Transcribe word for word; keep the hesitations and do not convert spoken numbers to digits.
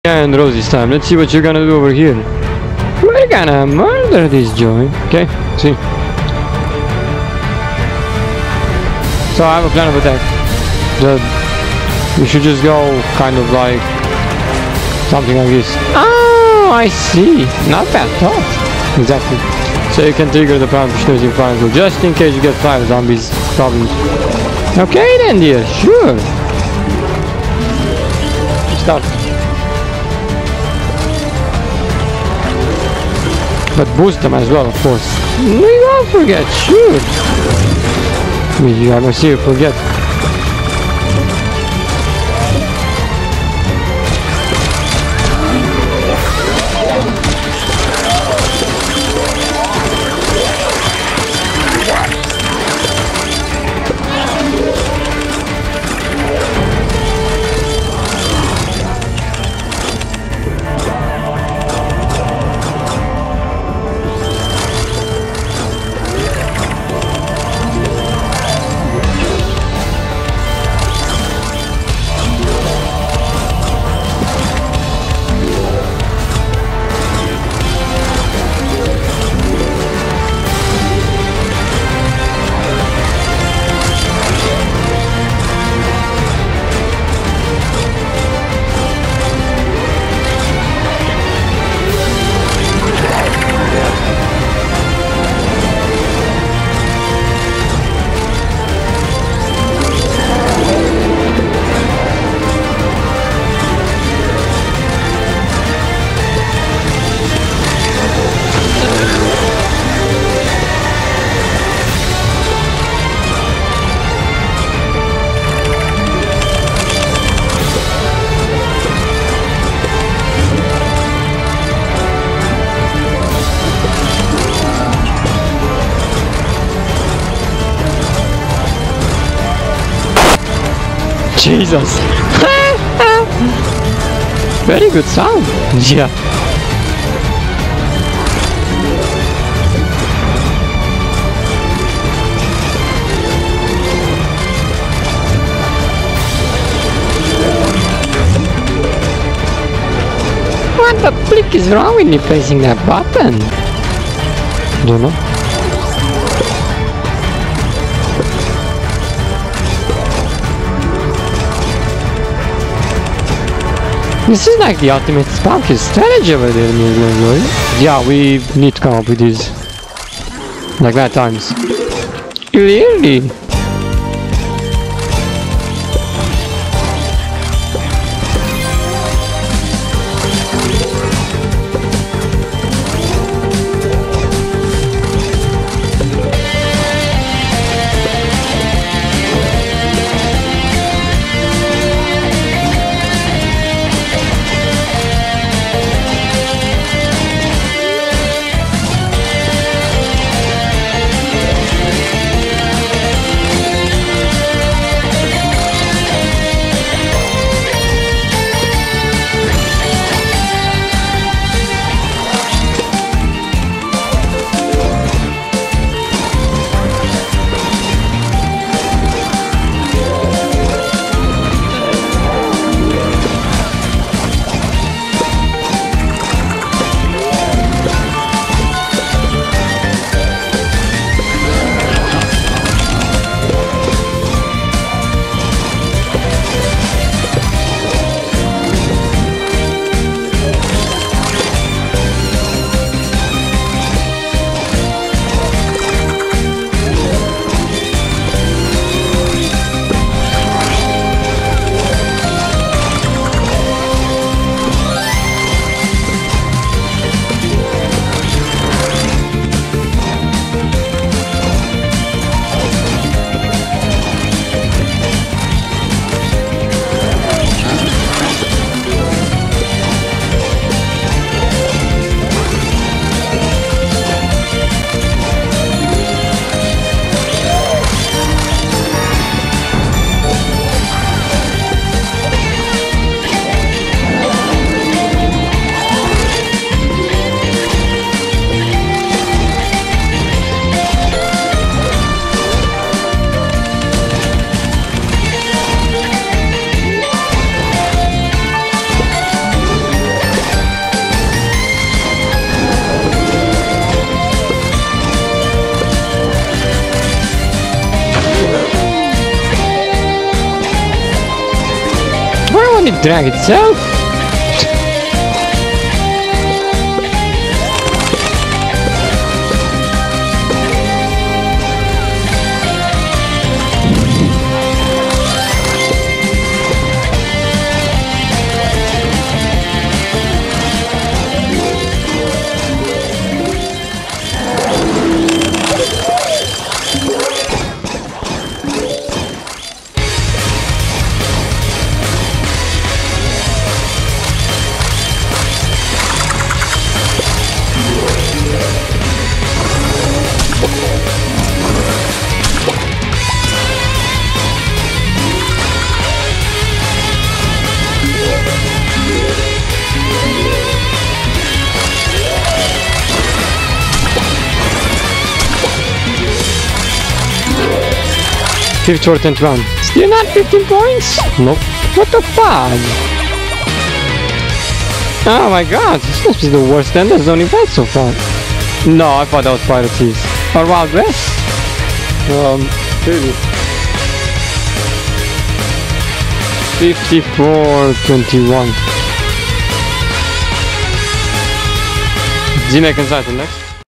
And Rosie's time. Let's see what you're gonna do over here. We're gonna murder this joint. Okay, see. So I have a plan of attack. The, we should just go kind of like something like this. Oh, I see. Not bad thought. Exactly. So you can trigger the power push using fire tool just in case you get five zombies problems. Okay then, dear. Sure. Start. But boost them as well, of course. We won't forget, sure. We, I'm gonna see you forget. Jesus. Very good sound. Yeah. What the flick is wrong with me pressing that button? Don't know. This is like the ultimate spam kill strategy over there, right? Yeah, we need to come up with these. Like that times. Clearly. Can it drag itself? Fifth shortened run. Still not fifteen points? Nope. What the fuck? Oh my god, this must be the worst Ender Zone event so far. No, I thought that was Pirate Seas. Or Wild West? Um, maybe. fifty-four twenty-one. Z-Mac inside the next.